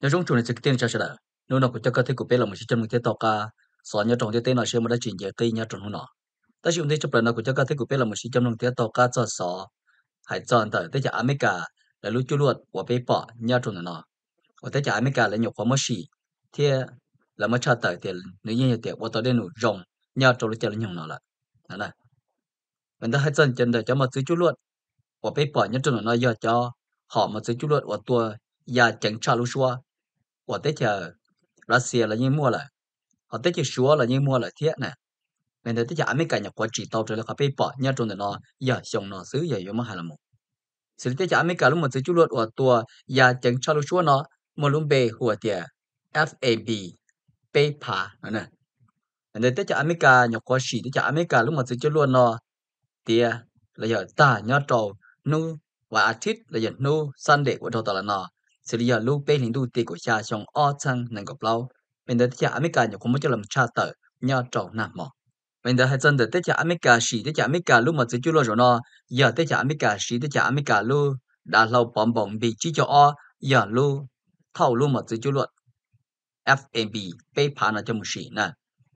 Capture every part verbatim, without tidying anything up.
nhớ trong chuột này chỉ tiên cho sẽ là nếu nó cũng cho cái thứ của bé là một chỉ trong một cái tàu cá xóa nhớ trong cái tên nó sẽ một đã chuyển về cây nhớ trong nó ta chỉ thấy chấp nhận nó cũng cho cái thứ của bé là một chỉ trong một cái tàu cá cho xóa hải chọn tới tới chợ America là lúc chú luật của bé bỏ nhớ trong nó ở tới chợ America là nhiều khoa mới xì thì là mới cho tới thì nếu như thì ở tới đây nó rộng nhớ trong lúc chợ là nhiều nó là đó này mình ta hay chọn chân để cho một chú luật của bé bỏ nhớ trong nó giờ cho họ một chú luật của tua ya chẳng trả lúc xua của tới chợ Russia là như mua lại họ tới chợ xua là như mua lại thiết nè mình thấy tới chợ America nhập qua chỉ tàu rồi là họ bé bỏ nhớ trong nó giờ xong nó xứ giờ yếu mà hay là một sự tế chả mấy cả lúc mà chú luật ở tua ya chẳng cho lúc chúa nó một lúc bề hùa tiệt F A B bê phá nè nên tế chả mấy cả nhọc quá xí tế chả mấy cả lúc mà chú luật nó tiệt là giờ ta nhớ trâu nu và artist là giờ nu Sunday của trâu ta là nó sự giờ lúc bề hình tu tiệt của cha trong ở chăng nên gặp lâu mình tế chả mấy cả nhọc không muốn cho làm cha tờ nhớ trâu nằm mò mình đã hay chân de tế chả America xí tế chả America lúc mà chú lo rồi nó giờ tế chả America xí tế chả America lu đã lâu bom bom bị chỉ cho o giờ lu thâu lu mà chú lo F A B bê phá nó cho một xí nè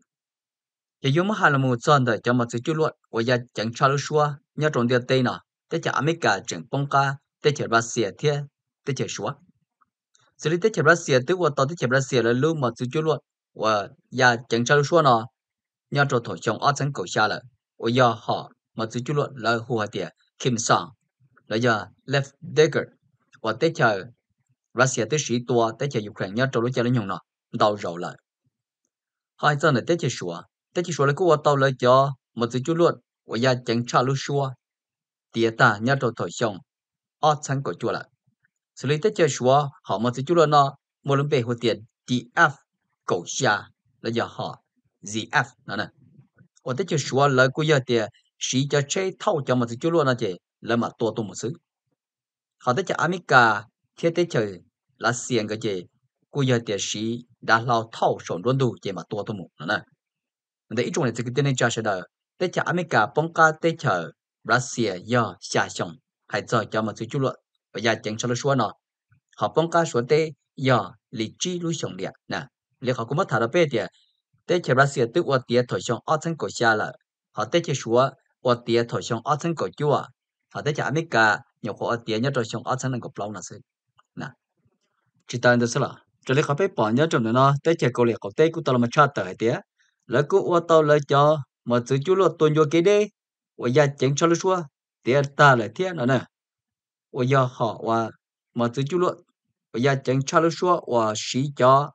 giờ dùng mà hai là một chân de cho mà chú lo và giờ chẳng cho lu xua nhớ trong địa tây nè tế chả America chẳng bông ca tế chả Russia thế tế chả xua xử lý tế chả Russia tức là tao tế chả Russia là lu mà chú lo và giờ chẳng cho lu xua nó nhớ cho thổ trong ở chân cầu xa là ở giờ họ mà chú luận là hùa tiệt kim sang là giờ left dagger và tế chờ Russia tới sĩ tua tế chờ Ukraine nhớ cho lúc chơi lên nhung nó đau rồi lại hai chân là tế chờ sủa tế chờ sủa là cũng tàu lại cho mà chú luận và giờ chẳng trả lúc sủa tiệt ta nhớ cho thổ trong ở chân cầu chua lại xử lý tế chờ sủa họ mà chú luận nó một lần về hùa tiệt D F cầu xa là giờ họ Z F nó nè我这就说了，古要的是叫这套叫么子就落那些，那么多多么事。好的，叫阿米加，贴的就那三个些，古要的是那老套上轮度这么多多么呢？那一种呢，这个点呢就是的，这叫阿米加帮家的就 Russia 要下乡，还在叫么子就落，我也经常的说呢，好帮家说的要理智路上的呢，你好，我们谈到别的。tế chế Russia tức ở địa thổ sông ở chân cổ xa là họ tế chế súa ở địa thổ sông ở chân cổ chua họ tế chế America nhiều họ ở địa nhất thổ sông ở chân cổ lâu là sự nè chỉ tay đó là cho nên họ phải bỏ nhớ trong đó tế chế cổ liệt cổ tế của tao là mà cha tới địa lấy của ở tao lấy cho mà tự chú lo tuân vô cái đấy ở nhà chẳng cho nó xua địa ta là thế nữa nè ở nhà họ và mà tự chú lo ở nhà chẳng cho nó xua và sĩ cho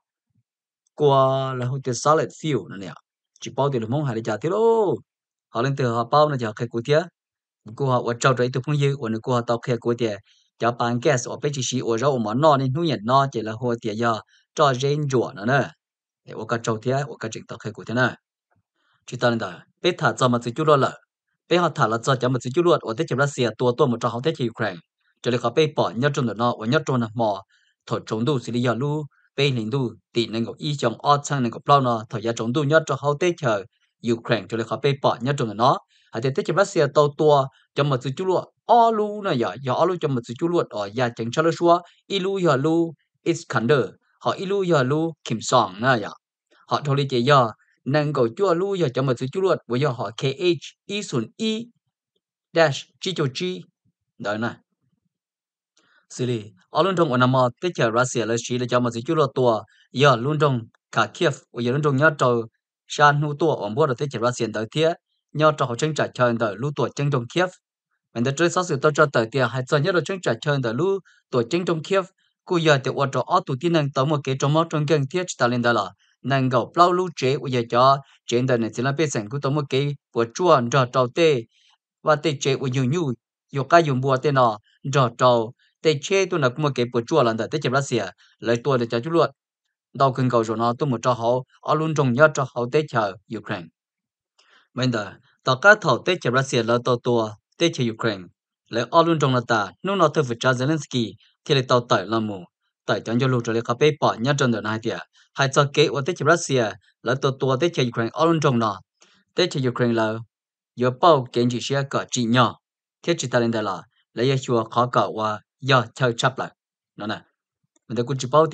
qua là hồi tiền solid fuel nữa nè chỉ bao tiền mong hay là trả tiền ô họ lên từ họ bao nó giờ khai của tiền của họ ở trâu trái từ phong dư ở nơi của họ tàu khai của tiền cho bán gas ở bên chỉ sĩ ở rau mà no nên nuôi nhận no chỉ là hồi tiền giờ cho rên rủa nữa nè để ở cái trâu tiền ở cái chuyện tàu khai của tiền nè chỉ ta nên đó biết thả cho mà chỉ chú là biết họ thả là cho cho mà chỉ chú ở đây chỉ là xia tua tua một trâu họ tới chỉ Ukraine cho nên họ bị bỏ nhớ trong đó ở nhớ trong là mò thổi chống đủ xử lý giờ lu bên hình tu tỷ nên có ý trong ở sang nên có bao nó thời gian chống tu nhất cho hậu tế chờ Ukraine cho nên họ bị bỏ nhất trong nó hay thì tế chỉ Russia tàu tua cho một sự chú luật ở lu này giờ giờ ở lu cho một sự chú luật ở nhà chẳng cho nó xua ilu giờ lu Iskander họ ilu giờ lu Kim Song này giờ họ thôi đi chỉ giờ nên có chúa lu giờ cho một sự chú luật bây giờ họ K H i sun i dash G cho G đó này xử lý ở luôn trong ở nằm ở tích hợp Russia là chỉ là cho một số lượng tua giờ luôn trong cả Kiev và giờ luôn trong nhớ trâu san hữu tua ở bộ là tích hợp Russia tới thế nhớ trâu họ tranh trả chơi tới lưu tua tranh trong Kiev mình đã chơi sáu sự tôi cho tới tiền hay cho nhớ là tranh trả chơi tới lưu tua tranh trong Kiev cô giờ thì ở chỗ ở tụ tin năng tới một cái trong một trong gần thiết ta lên đó là năng gạo bao lưu chế bây giờ cho trên đời này chỉ là bên sảnh của tới một cái của chuan cho trâu tê và tê chế của nhiều nhiều nhiều cái dùng bùa tê nọ cho trâu tê chế tôi là một cái bữa chua lần đó tê chế Russia lấy tôi để cho chú luật đau cơn cầu rồi nó tôi một cho họ ở luôn trong nhớ cho họ tê chờ Ukraine bây giờ tất cả thầu tê chế Russia lấy tôi tôi tê chế Ukraine lấy ở luôn trong là ta nếu nó thôi phải cho Zelensky thì lấy tàu tải làm mù tải cho lưu cho lấy cà phê bỏ nhớ trong đời này thì hai cho kế của tê chế Russia lấy tôi tôi tê chế Ukraine ở luôn trong nó tê chế Ukraine là giờ bao kiến chỉ sẽ có chỉ nhỏ thiết chỉ ta lên đây là lấy chùa khó cậu và giờ chơi chấp lại nó nè mình đã cũng chỉ bảo thì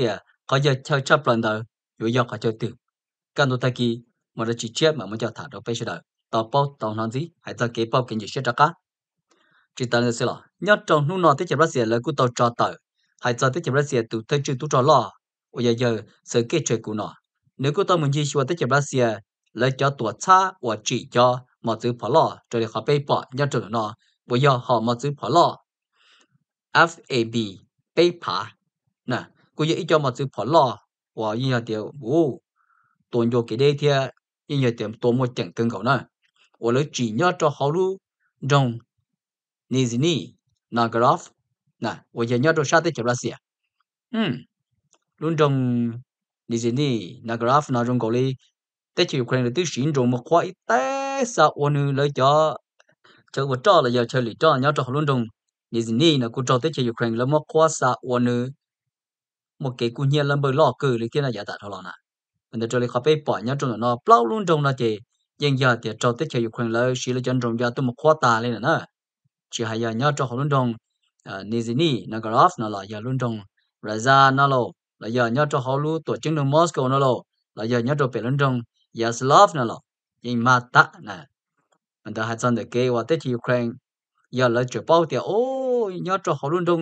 có giờ chơi chấp lần đầu rồi giờ có chơi từ căn đồ ta kỳ mà nó chỉ chết mà mới cho thả đâu bây giờ tàu bao tàu non gì hay ta kế bao kinh gì sẽ ra cá chỉ ta là là nhớ trong lúc nào tới chợ Russia là cứ tàu trò tàu hay cho tới chợ Russia tụ tới chữ tụ trò lo bây giờ giờ sự kết chuyện của nó nếu cứ tàu mình chỉ xua tới chợ Russia lấy cho tuổi xa và chỉ cho mà chữ phá lo cho để họ bay bỏ nhớ trong nó bây giờ họ mà chữ phá lo F A B bay phá nè cứ giờ ít cho mà chữ phá lo và như là điều ô tuần vô cái đây thì như là điểm tuần một chẳng cân cầu nữa và lấy chỉ nhớ cho họ luôn trong Nizhny Novgorod nè bây giờ nhớ cho sát tới chợ Russia ừm luôn trong Nizhny Novgorod nó trong cầu đi tới chợ Ukraine tới xin trong một khoa tế sao ôn lấy cho cho vật trò là giờ chơi lý trò nhớ cho luôn trong Nizhny nó cũng cho tới chợ Ukraine là một khoa sao ôn một cái cú nhiên làm bơi lò cử lý kia là giả tạo thôi nè mình cho lấy khó bay bỏ nhớ trong nó plau luôn trong nó chỉ nhưng giờ thì cho tới chợ Ukraine là chỉ là chân trong giờ tôi một khoa ta lên nữa chỉ hay giờ nhớ cho họ luôn trong Nizhny Novgorod nó là giờ luôn trong Raza nó lo là giờ nhớ cho họ luôn tổ chức trong Moscow nó lo là giờ nhớ cho bên luôn trong Yaslav nó lo nhưng mà ta nè mình đã hay chọn được cái và tới Ukraine giờ là chỉ bảo thì ô nhớ cho họ luôn trong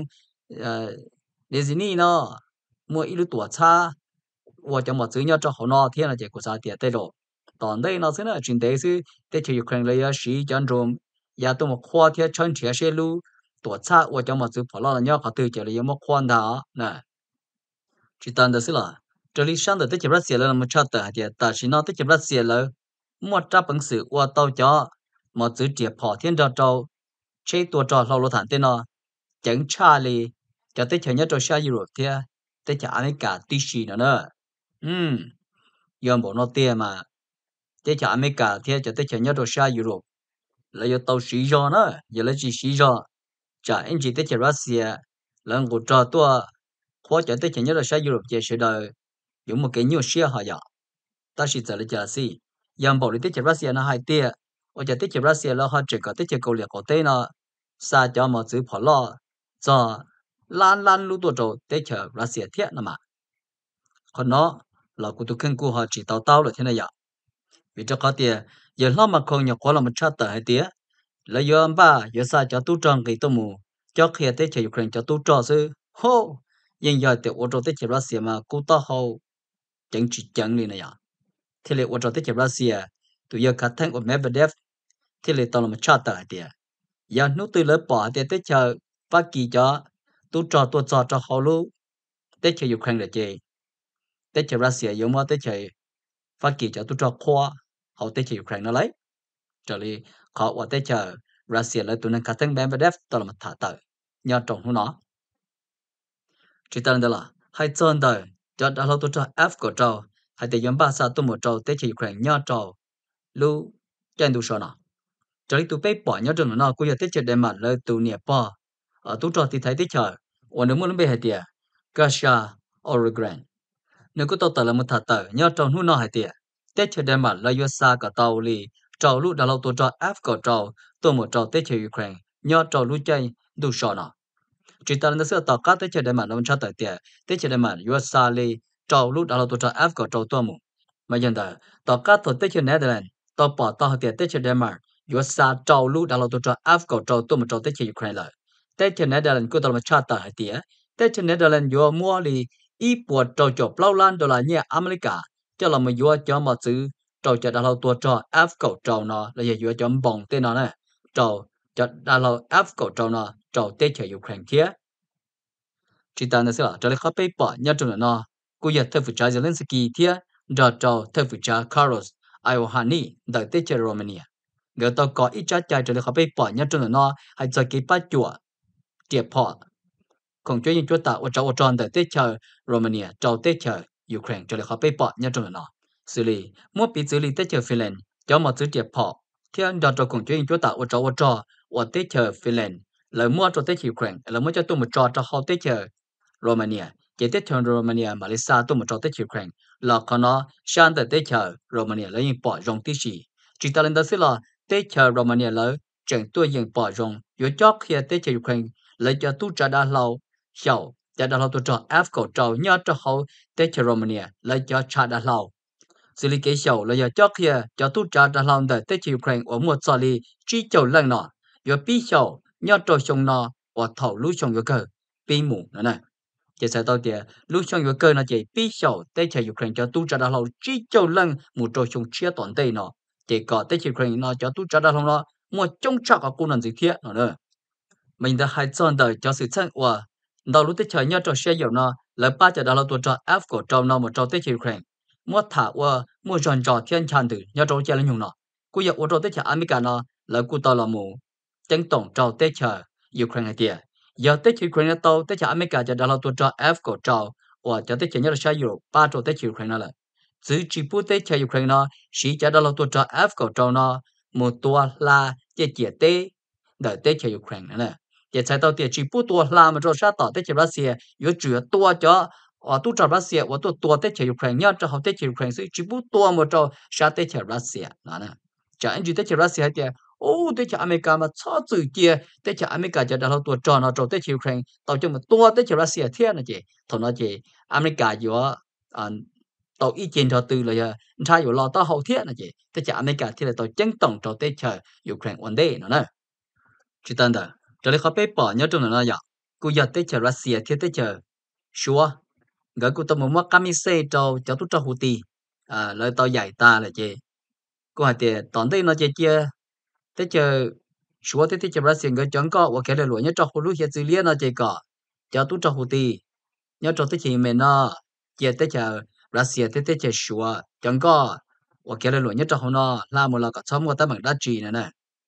Nizhny nó mua ít tuổi xa và cho một chữ nhớ cho họ nó thiên là chỉ của sao thì tới rồi còn đây nó sẽ là chuyện đấy chứ tới Ukraine là giờ sĩ chân trong ya tôi một khoa theo chân chia sẻ lu tổ chức và cho một số phật là nhớ họ từ giờ là một khoa đó nè chỉ tận đó là这里上的这些不是了那么差的的但是呢这些不是了莫扎本事我到家莫直接跑天照照chế tua trò lâu lâu thẳng tên nó chẳng cha li cho tới chờ nhất cho xa Europe thế tới chờ America tí xì nữa nữa ừm giờ bộ nó tiền mà tới chờ America thế cho tới chờ nhất cho xa Europe là giờ tàu xí gió nữa giờ là chỉ xí gió chả anh chỉ tới chờ Russia là ngủ trò tua khó cho tới chờ nhất cho xa Europe chỉ sẽ đời dùng một cái nhiều xe họ giờ ta chỉ giờ là chờ gì giờ bộ đi tới chờ Russia nó hai tia ở chờ tới chờ Russia là họ chỉ có tới chờ cầu liệt có tên nó xa cho một chữ phỏ lo cho lan lan lưu tổ trâu tới chờ Russia thiết nè mà còn nó là cụ tụ khen cụ họ chỉ tao tao là thế này vậy vì cho có tiền giờ lo mà không nhập quá là một chát tờ hay tía là giờ ông ba giờ xa cho tu tròn cái tôm mù cho khi tới chờ Ukraine cho tu tròn sư hô nhưng giờ thì ô tô tới chờ Russia mà cụ tao hậu chẳng chỉ chẳng đi này vậy thế là ô tô tới chờ Russia tụi giờ cả thằng của Medvedev thế là tao là một chát tờ hay tía giờ nút từ lớp bỏ thì tới chờ phát kỳ cho tu trò tu trò cho họ luôn tới chờ Ukraine là gì tới chờ Russia giống mà tới chờ phát kỳ cho tu trò khoa họ tới chờ Ukraine nó lấy trở đi họ qua tới chờ Russia lấy tụi nên cả thằng Medvedev tao là một thả tờ nhờ trọng nó chỉ tên đó là hai chân đời cho đã lâu tu trò F của trò hai tới giống ba sao tu một trò tới chờ Ukraine nhờ trò lu trên tu sò nào cho tụi bé bỏ nhớ trong nó cũng giờ tết chơi để mà lời tụi nhẹ bỏ ở tụi trò thì thấy tết chơi và nếu muốn bé hay tiệt Gasha Oregon nếu có tàu tờ là một thằng tờ nhớ trong nó hay tiệt tết chơi để mà lời xa cả tàu li trâu lúc đã lâu tụi trò F có trâu tụi một trâu tết chơi Ukraine nhớ trâu lúc chơi đủ sọ nó chỉ ta nó sẽ tàu cá tết chơi để mà nó cho tờ tiệt tết chơi để mà xa li trâu lúc đã lâu tụi trò F có trâu tụi một mà hiện tại tàu cá tụi tết chơi Netherlands tàu bỏ tàu tiệt tết chơi Denmark yo sa trâu lu đã lâu tôi cho F cầu trâu tôi một trâu tới chơi Ukraine lại tới trên Netherlands tôi làm cha tờ hay tía tới trên Netherlands yo mua li ít bộ trâu cho bao lan đô la nhẹ America cho là mình yo cho một chữ trâu cho đã lâu tôi cho F cầu trâu nó là yo cho bồng tên nó này trâu cho đã lâu F cầu trâu nó trâu tới chơi Ukraine kia chỉ ta nói là cho lấy khó bị bỏ nhớ trong nó cô giờ theo phụ cha Zelensky kia rồi trâu theo phụ cha Carlos Iohanni đợi tới chơi Romania người ta có ít trái trái cho nên họ bị bỏ nhá trong nó hay cho cái bát chùa tiệp họ còn cho những chỗ tạo ở trong ở trong tại tết chờ Romania trong tết chờ Ukraine cho nên họ bị bỏ nhá trong nó xử lý muốn bị xử lý tết chờ Finland cho một thứ tiệp họ thì anh đào cho cùng cho những chỗ tạo ở trong ở trong ở tết chờ Finland lời mua cho tết Ukraine lời mua cho tôi một trò cho họ tết chờ Romania chỉ tết chờ Romania Malaysia tôi một trò tết Ukraine là còn nó sang tại tết chờ Romania lấy những bỏ rong tí gì chỉ ta lên đó sẽ là tết chờ Romania lỡ chẳng tôi dừng bỏ rong, yếu chót khi tết chờ Ukraine lấy cho tu trả đã lâu, hiểu giờ đó là tôi cho F cổ trâu nhớ cho hậu tết chờ Romania lấy cho cha đã lâu xử lý kế sầu là giờ cho kia cho tu cha đã lâu đời tết chờ Ukraine ở một số li chỉ châu lần nọ giờ bi sầu nhớ cho sông nọ ở thầu lũ sông cơ bi mù nữa này chỉ sẽ tao tiệt lũ sông cơ nó chỉ bi sầu tết chờ Ukraine cho tu cha đã lâu chỉ châu lần một trò sông chia toàn tây nọ chỉ có tết chờ Ukraine nó cho tu cha đã lâu nó một trong chắc ở cô làm gì thiệt nữa mình đã hai chọn đời cho sự chân của đầu lúc tới chơi nhớ trò xe dầu nó lại ba giờ đó là tôi cho F của trâu nó một trâu tới chơi Ukraine mua thả qua mua tròn trò thiên tràn tử nhớ trâu chơi lên nhung nó cú giờ ô trâu tới chơi America nó lại cú tao là mù chân tổng trâu tới chơi Ukraine hay tiệt giờ tới chơi Ukraine tao tới chơi America giờ đó là tôi cho F của trâu và cho tới chơi nhớ là xe dầu ba trâu tới chơi Ukraine là giữ chỉ bút tới chơi Ukraine nó chỉ giờ đó là tôi cho F của trâu nó một tua là chơi chia tế đợi tới chơi Ukraine này giờ sai tao tiền chỉ bút tua làm mà cho sát tỏ tới chơi Russia yếu chủ tua cho ở tu cho Russia và tu tua tới chơi Ukraine nhớ cho họ tới chơi Ukraine chỉ bút tua mà cho sát tới chơi Russia đó nè chả anh chỉ tới chơi Russia thì ô tới chơi America mà cho chữ kia tới chơi America cho đó tua cho nó cho tới chơi Ukraine tao cho mà tua tới chơi Russia thế này chị thằng nó chị America yếu à tao ý kiến cho từ là trai yếu lo tao hậu thiết này chị tới chơi America thì là tao chân tổng cho tới chơi Ukraine one day nữa nè chỉ tên đó cho nên họ bé bỏ nhớ trong nó là cô giờ tới chờ Russia thì tới chờ Sure gửi cô tao một món cami xe cho cho tôi cho hụt đi à lời tao dạy ta là gì cô hỏi tiền tòn đây nó chơi chia tới chờ Sure tới tới chờ Russia gửi chọn có và cái lời lụa nhớ cho hụt lúc hiện dữ liệu nó chơi có cho tôi cho hụt đi nhớ cho tới chỉ mình nó chia tới chờ Russia tới tới chờ Sure chọn có và cái lời lụa nhớ cho hụt nó là một là có sống của ta bằng đá trì này nè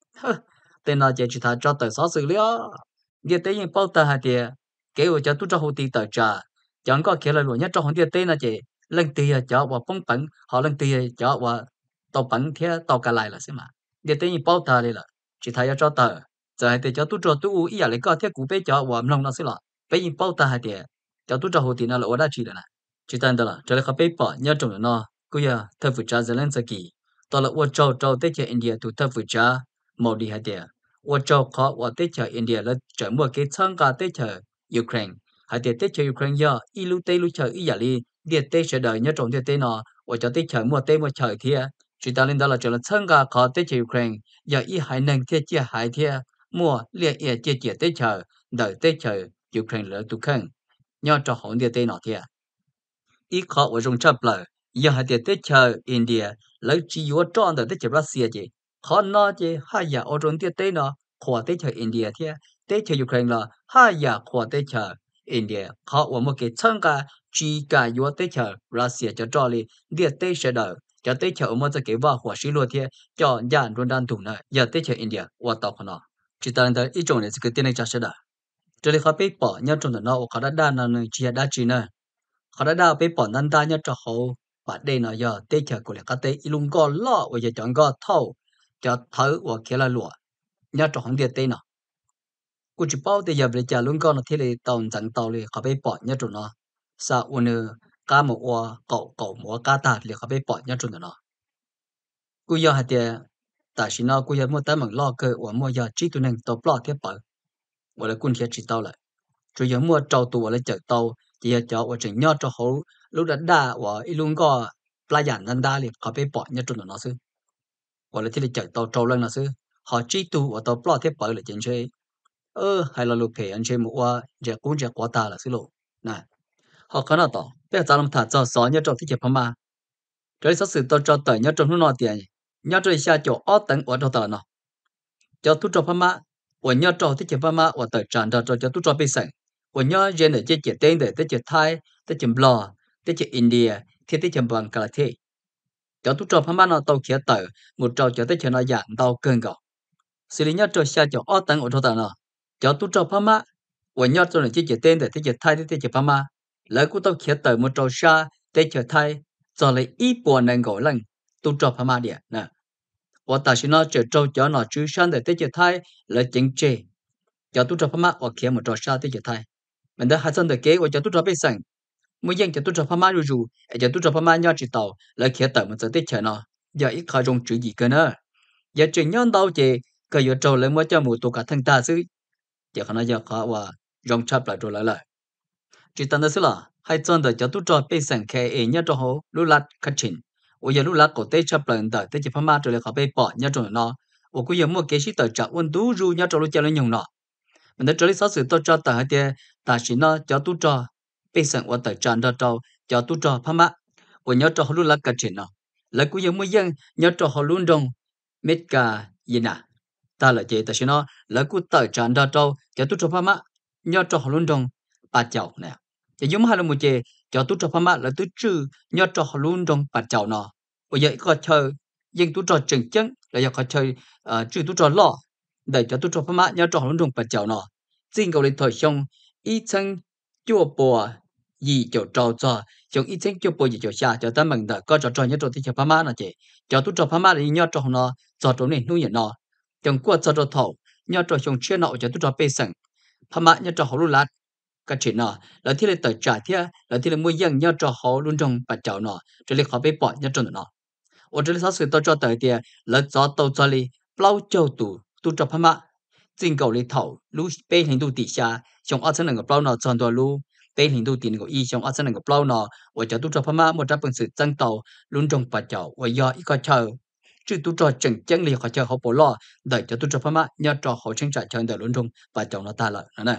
tên là chỉ thà cho tờ sáu xử lý á địa tế những bao tờ hạt địa kêu cho tôi cho hồ tì tờ trà chẳng có kia là luôn nhất trong hồ địa tế là chỉ lần tì cho và phong bẩn họ lần tì cho và tàu bẩn thế tàu cả lại là xem mà địa tế những bao tờ đây là chỉ thà cho tờ giờ hạt địa cho tôi cho tôi ý là lấy có thế cụ bé cho và lòng nó sẽ là bé những bao tờ hạt địa cho tôi cho hồ tì nó là ở đây chỉ là chỉ tên đó là cho lấy khó bé bỏ nhớ trong nó cứ giờ thơ phụ cha Zelensky đó là ở châu châu tế cho India tụ thơ phụ cha màu đi hạt địa ở châu có ở tế chờ India là trở mua cái tham gia tế chờ Ukraine hạt địa tế chờ Ukraine giờ ilu tế lu chờ ý giả li địa tế chờ đời nhớ trong địa tế nó ở cho tế chờ mua tế mua chờ thì chỉ ta lên đó là trở là tham gia có tế chờ Ukraine giờ ý hải năng thế chia hải thế mua liệt ý chia chia tế chờ đời tế chờ Ukraine là tụ khăn nhớ cho hỗn địa tế nó thì ý khó ở trong chấp lời giờ hạt địa tế chờ India lấy chỉ yếu tròn đời tế chờ Russia chứ họ nói chứ hai nhà ở trong tiết tế nó khoa tế chờ India thì tế chờ Ukraine là hai nhà khoa tế chờ India họ ở một cái chân cả chỉ cả yếu tế chờ Russia cho cho li địa tế sẽ đỡ cho tế chờ một cái vào hòa sĩ luôn thì cho nhà luôn đang thủ này giờ tế chờ India và tàu của nó chỉ ta là ý trong này cái tiền này cho sẽ đỡ cho nên họ bị bỏ nhau trong nó họ đã đa nó chỉ đã chỉ nữa họ đã đa bị bỏ nên đa nhau cho họ và đây nó giờ tế chờ của các tế luôn có lo và giờ chọn có thâu cho thở và kia là lụa nhớ trong hàng địa tây nó cô chỉ bảo bây giờ về trả luôn con nó thế là tàu chẳng tàu thì họ phải bỏ nhớ trong nó sao ôn cá một oa cậu cậu một cá tạt thì họ phải bỏ nhớ trong nó cô giờ hạt địa tại sao nó cô giờ mua tới bằng lo cơ và mua giờ chỉ tụi nên tàu bỏ tiếp bỏ và là quân kia chỉ tàu lại rồi giờ mua trâu tụ lại chở tàu chỉ giờ cho và chỉnh nhớ cho họ lúc đã đa và luôn có playa nên đa thì họ phải bỏ nhớ trong nó xứ hoặc là thì là chạy tàu trâu lên là sư họ chỉ tu ở tàu plot thế bởi là chuyện chơi ơ hay là lục thể anh chơi một qua giờ cũng giờ quá ta là sư lộ nè họ có nào tàu bây giờ làm thả cho xó nhớ trong thiết chế mà rồi sau sự tàu cho tờ nhớ trong nó nọ tiền nhớ trong xa chỗ ở tận ở trong tờ nó cho tu cho mà ở nhớ trong thiết chế mà ở tờ tràn cho cho tu cho bị sành ở nhớ trên để chế chế tên để chế Thái chế chế Blo chế India thiết chế bằng cả thế cho tu cho phàm nó tàu kia tờ một trò cho tới cho nó dạng tàu cơn gạo xử lý nhất cho xa cho ở tầng ở chỗ tờ nó cho tu cho phàm và nhất cho nó chỉ chỉ tên để chỉ thay để chỉ phàm lấy cú tàu kia tờ một trò xa để chỉ thay cho lấy ít bộ năng gọi lần tu cho phàm địa nè và ta chỉ nó chỉ trâu cho nó chú sáng để chỉ thay lấy chính trị cho tu cho phàm và kia một trò xa để chỉ thay mình đã hai chân được kế và cho tu cho biết rằng mỗi dân cho tôi cho phàm rồi rồi, cho tôi cho phàm nhau chỉ tàu, lại kia tàu mình sẽ tiếp chờ nó, giờ ít khai trong chữ gì cơ nữa, giờ chuyện nhân đâu chị, cái giờ trâu lại mới cho một tổ cả thân ta xứ, giờ khả năng giờ khó và rong chắp lại rồi lại lại, chỉ tận đó là hai chân đời cho tu cho bây sản khe ấy nhớ cho hồ lú lát khát chín, ôi giờ lú lát cổ tê chấp lần đời tê chỉ phá ma rồi lại họ bây bỏ nhớ cho nó, ôi cứ giờ mua cái gì tờ trả ôn tú ru nhớ cho lú chơi lên nhung nó, mình đã cho lý sáu sự tôi cho tờ hai tia, ta chỉ nó cho tu cho bây sản ôn tờ trả cho cho cho tu cho phá ma, ôi nhớ cho hồ lú lát khát chín nó, lại cứ giờ mua dân nhớ cho hồ luôn đông, Mekas gì nè, ta là chị ta chỉ nó lại cứ tờ trả cho cho cho tu cho phá ma, nhớ cho hồ luôn đông bà cháu nè. Chỉ giống hai là một chế cho tôi cho pha là tôi trừ nhớ cho họ luôn trong bát chảo nó bây giờ có chơi nhưng tôi cho chừng chừng là giờ có chơi trừ tôi cho lọ để cho tôi cho pha nhớ cho họ luôn trong bát chảo nó chính cầu lấy thời xong ít chân chua bò gì cho trâu cho trong ít chân chua bò gì cho xa cho ta mình đã có cho trò nhớ cho tôi cho pha là chế cho tôi cho pha thì nhớ cho nó cho chỗ này nuôi nó trong qua cho cho thầu nhớ cho xong chia nọ cho tôi cho bê sừng pha nhớ cho họ luôn lát cái chuyện nọ là thì là tờ trả thì là thì là mua dân nhớ cho họ luôn trong bát chảo nọ cho nên họ bị bỏ nhớ trong nọ ở đây sáu sự tôi cho tờ thì là cho tàu cho li bao châu tủ tu cho phá mạ chính cầu li thầu lu bên hình tu tỷ xa trong ở trên này bao nọ chọnตัวlu bên hình tu tỷ này y trong ở trên này bao nọ và cho tu cho phá mạ một trăm phần sự tăng tàu luôn trong bát chảo và do ít có chờ chứ tu cho chừng chừng li họ chờ họ bỏ lo để cho tu cho phá mạ nhớ cho họ tranh trả cho để luôn trong bát chảo nó ta lại nè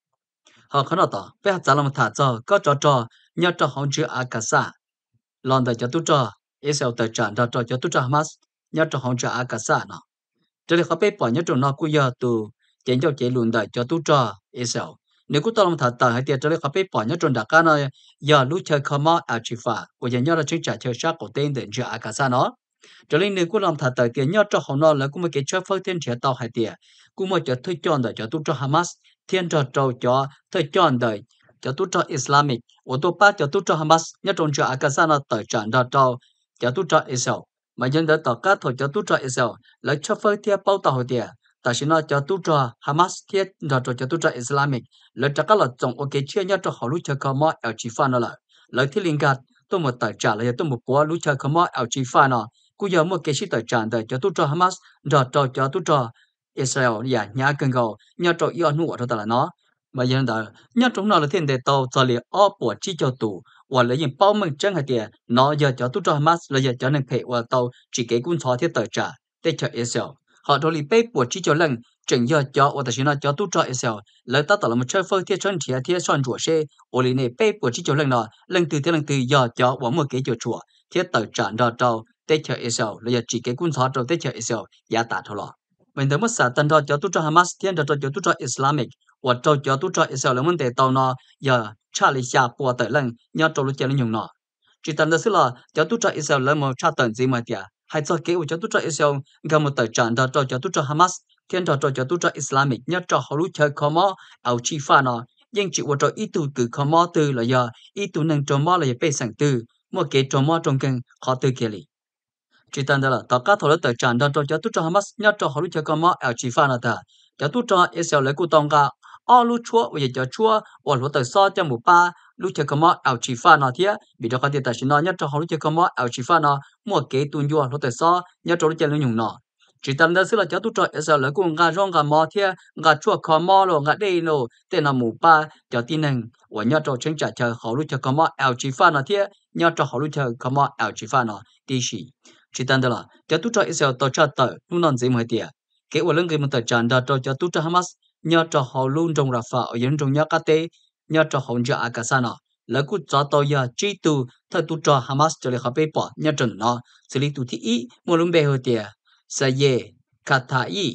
họ khó nào tỏ bây giờ làm thả cho có cho cho nhớ cho họ chữ akasa lần đầu cho tôi cho Israel tự trả cho cho cho tôi cho Hamas nhớ cho họ chữ akasa nó cho nên họ bị bỏ nhớ trong nó cũng giờ từ chiến cho chế luôn đời cho tôi cho Israel nếu cũng tao làm thả tờ hay tiền cho nên họ bị bỏ nhớ trong đặc nó giờ lúc chơi không ở chỉ phá của giờ nhớ là chính trả chơi sát của tên đến chữ akasa nó cho nên nếu cũng làm thả tờ tiền nhớ cho họ nó là cũng một cái chơi phơi tiền chế tao hay tiền cũng một cái thôi chọn đời cho tôi cho Hamas thiên cho trâu cho thời chọn đời cho tu cho Islamic, ô tô ba cho tu cho Hamas, nhất trong cho Akasana tới trận đó trâu cho tu cho Israel, mà dân đã tỏ các thôi cho tu cho Israel, lấy cho phơi thiệp bao tàu hồi tiền, tại sao nó cho tu cho Hamas thiết đó cho cho tu cho Islamic, lấy cho các là trong ok chia nhất cho họ lúc chơi có mọi ở chỉ pha nó lại, lấy thiết liên gạt tôi một tới trả lại tôi một bữa lúc chơi có mọi ở chỉ pha nó, cứ giờ một cái gì tới trận đời cho tu cho Hamas, đó cho cho tu cho Israel ya nhà cần cầu nhà trò yêu nụ ở đó là nó mà dân đó nhà chúng nó là thiên đề tàu cho liền ở bộ chi cho tù và lấy những bao mừng chân hay tiền nó giờ cho tu cho Hamas là giờ cho nên phải và tàu chỉ cái quân thọ thiết tờ trả để cho Israel họ đó là bê bộ chi cho lần chừng giờ cho và tại nó cho tu cho Israel lấy ta tàu là một chơi phơi thiết chân thiết thiết son chùa xe và lấy này bê bộ chi cho lần nó lần từ thế lần từ giờ cho và một cái chỗ chùa thiết tờ trả đó trâu để cho Israel là giờ chỉ cái quân thọ trâu để cho Israel giá tạ thôi lo mình thấy mất sản tân đó cho tu cho Hamas thiên đó cho tu cho Islamic và cho cho tu cho Israel là vấn đề tàu nó giờ trả lý xa của tới lần nhớ cho lúc chơi lên nhung nó chỉ tân đó là cho tu cho Israel là một trả tận gì mà tiệt hay cho kế cho tu cho Israel gặp một tới trận đó cho cho tu cho Hamas thiên đó cho cho tu cho Islamic nhớ cho họ lúc chơi có mỏ ảo chi pha nó nhưng chỉว่าcho ít tu cứ có mỏ từ là giờ ít tu năng cho mỏ là bị sản từ một cái cho mỏ trong kinh họ từ kia li chỉ tận đó là tất cả thổ tới trận đó cho tu cho Hamas nhớ cho họ lúc chơi có mỏ ảo chi pha nó ta cho tu cho Israel lấy cụ tông cả ở lúc chúa bây giờ cho chúa ở lúc tới sau cho một ba lúc chơi có mỏ ảo chi pha nó thiệt bị đó có thể tại sao nó nhớ cho họ lúc chơi có mỏ ảo chi pha nó một cái tuần vừa lúc tới sau nhớ cho lúc chơi lên nhung nó chỉ tận đó là cho tu cho Israel lấy cụ ngà rong ngà mỏ thiệt ngà chúa có mỏ rồi ngà đây rồi tên là một ba cho tin rằng và nhớ cho chính trả chờ họ lúc chơi có mỏ ảo chi pha nó thiệt nhớ cho họ lúc chơi có mỏ ảo chi pha nó đi xí chỉ tận đó là cho tu cho Israel tổ chức tới lúc non gì mới tiệt cái ở lưng cái một tờ tràn đó cho tu cho Hamas nhớ cho họ luôn trong Rafah ở những trong nhớ cá tế nhớ cho họ cho Akasana là cú cho tôi giờ chỉ tu thay tu cho Hamas cho lấy họ bị bỏ nhớ chừng nó xử lý tu thị ý một lúc bây giờ tiệt Saye Katai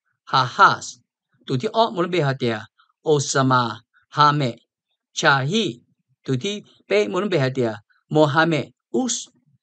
Hahas tu thị ở một lúc bây giờ tiệt Osama Hame Chahi tu thị bây một lúc bây giờ tiệt Mohammed Us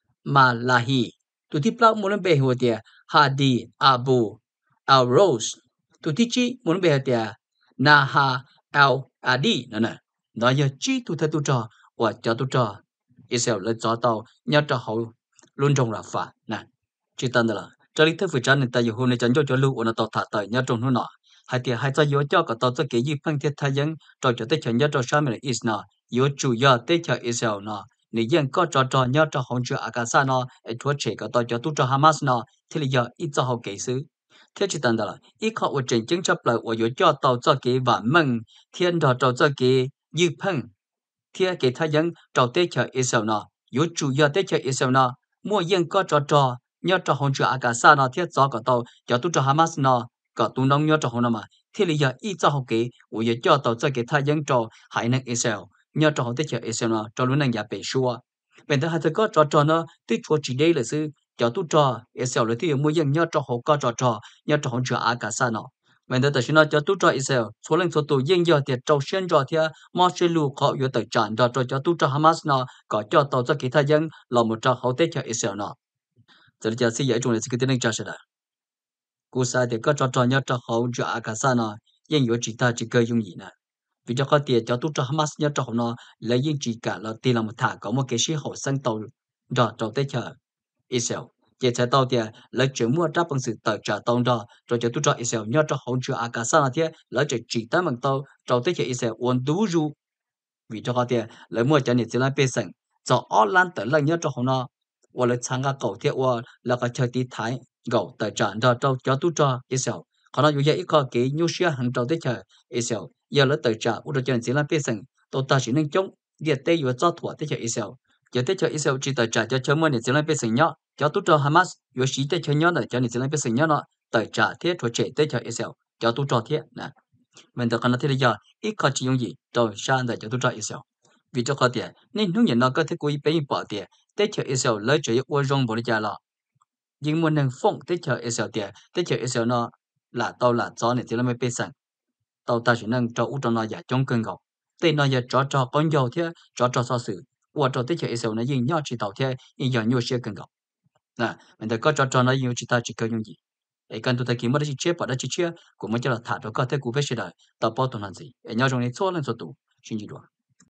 Malahi tu thị plau một lúc bây giờ tiệt Hadi Abu Al Rose tu thị chi một lúc bây giờ tiệt Naha Al Adi nè nè đó giờ chi tu thay tu cho và cho tu cho Israel lấy cho tàu nhớ cho họ luôn trong là phạt nè chỉ tên là cho lý thức phải trả nên tại vì hôm nay chẳng cho cho lưu ở tàu thả tới nhớ trong nó nọ hai thì hai cho yếu cho cả tàu cho cái gì phân thiết thay dân rồi cho tới chờ nhớ cho sao mình is nọ yếu chủ yếu tới chờ Israel nọ nếu dân có cho cho nhớ cho họ chưa Akasa nọ ở chỗ chế cả tàu cho tu cho Hamas nọ thì là giờ ít cho họ kỹ sư thế chỉ tên là ít họ ở trên chứng chấp lại ở yếu cho tàu cho cái và mừng thiên đó cho cho cái dư phân thì cái thay dân trâu tết chờ Israel nó yếu chủ yếu tết chờ Israel nó mua yên có trò trò nhớ trò hôn chữ Gaza nó thiết gió có tàu cho tu trò Hamas nó có tu nông nhớ trò hôn nó mà thì lý do ít cho học kỹ của giờ cho tàu cho cái thay dân trò hải năng Israel nhớ trò hôn tết chờ Israel nó trò luôn năng nhà bể xua bên thứ hai thứ có trò trò nó tí chúa chỉ đây là sư cho tu trò Israel là thì mua yên nhớ trò hôn có trò trò nhớ trò hôn chữ Gaza nó mình tới tới nó cho tu cho Israel số lượng số tù yên giờ thì trâu xuyên cho thì mà sẽ lưu có yếu tới tràn cho cho tu cho Hamas nó có cho tàu cho kỳ thay dân là một trò hậu tế cho Israel nó giờ giờ sẽ dạy chúng mình sẽ cái tiếng cho sẽ là cú sai thì có cho cho nhớ cho hậu cho Gaza nó yên yếu chỉ ta chỉ cơ dùng gì nè vì cho có tiền cho tu cho Hamas nhớ cho họ nó lấy yên chỉ cả là tiền là một thả có một cái sĩ hậu sang tàu cho trâu tế cho Israel chỉ sẽ tàu thì lấy chuyện mua tráp bằng sự tài trả tàu đó rồi cho tôi cho Israel nhớ cho hậu chữ Gaza là thế lấy chuyện chỉ tới bằng tàu trâu tới cho Israel uốn đủ ru vì cho họ thì lấy mua cho nên chỉ là bê sừng cho Ireland tới là nhớ cho họ nó và lấy sang cái cầu thiệt và là cái chơi tí thái gạo tài trả cho trâu cho tôi cho Israel còn nóอยู่vậy có cái nhu xia hàng trâu tới cho Israel giờ lấy tài trả và cho nên chỉ là bê sừng tôi ta chỉ nên chống việc tây vừa cho thua tới cho Israel giờ tới cho Israel chỉ tài trả cho chớ mua nên chỉ là bê sừng nhớ cho tu cho Hamas yo sĩ tới cho nhớ là cho nên chỉ là biết sự nhớ nó tài trả thiết cho trẻ tới cho Israel cho tu cho thiết nè mình được còn là thế bây giờ ít có chỉ dùng gì rồi sang để cho tu cho Israel vì cho có tiền nên nếu như nó có thể cố ý bị bỏ tiền tới cho Israel lấy cho yêu rong bỏ đi ra là nhưng muốn nâng phong tới cho Israel tiền tới cho Israel nó là tao là cho nên chỉ là mới biết rằng tao ta chỉ nâng cho u trong nó giả trong cơn gạo tên nó giả cho cho con dầu thế cho cho so sự và cho tới cho Israel nó dùng nhau chỉ tàu thế nhưng giờ nhiều xe cơn gạo nè mình thấy có cho cho nó nhiều chỉ ta chỉ cần những gì ấy cần tôi thấy kiếm được chỉ chế bảo đã chỉ chế của mình cho là thả đó có thể cụ phải sửa lại tạo bao tuần gì ấy nhau trong này số lần số tụ xin gì đó